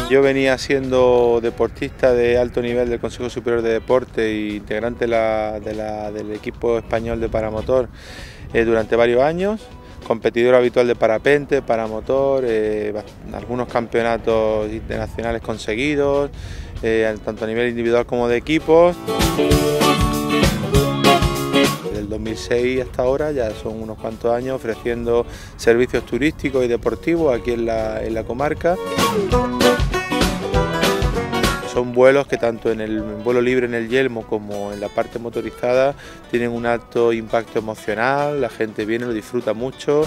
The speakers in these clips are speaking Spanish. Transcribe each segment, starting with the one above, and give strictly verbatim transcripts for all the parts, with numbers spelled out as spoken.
Yo venía siendo deportista de alto nivel del Consejo Superior de Deporte e integrante de la, de la, del equipo español de paramotor eh, durante varios años, competidor habitual de parapente, paramotor, eh, algunos campeonatos internacionales conseguidos, eh, tanto a nivel individual como de equipos. Desde el dos mil seis hasta ahora, ya son unos cuantos años, ofreciendo servicios turísticos y deportivos aquí en la, en la comarca. Son vuelos que tanto en el vuelo libre en el Yelmo como en la parte motorizada tienen un alto impacto emocional, la gente viene, lo disfruta mucho.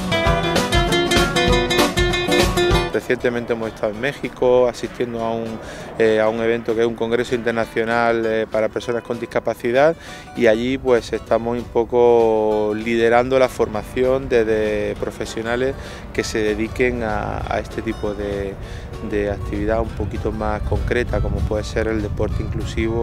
Recientemente hemos estado en México asistiendo a un, eh, a un evento que es un congreso internacional eh, para personas con discapacidad, y allí pues estamos un poco liderando la formación de, de profesionales que se dediquen a, a este tipo de, de actividad un poquito más concreta, como puede ser el deporte inclusivo.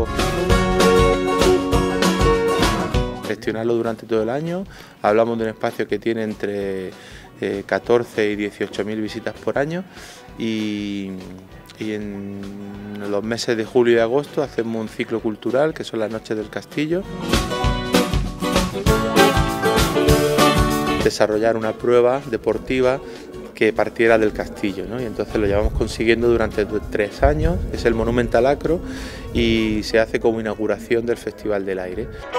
Gestionarlo durante todo el año. Hablamos de un espacio que tiene entre eh, catorce y dieciocho mil visitas por año, y, y en los meses de julio y agosto hacemos un ciclo cultural que son las Noches del Castillo. Desarrollar una prueba deportiva que partiera del castillo, ¿no? Y entonces lo llevamos consiguiendo durante tres años, es el Monumental Acro, y se hace como inauguración del Festival del Aire.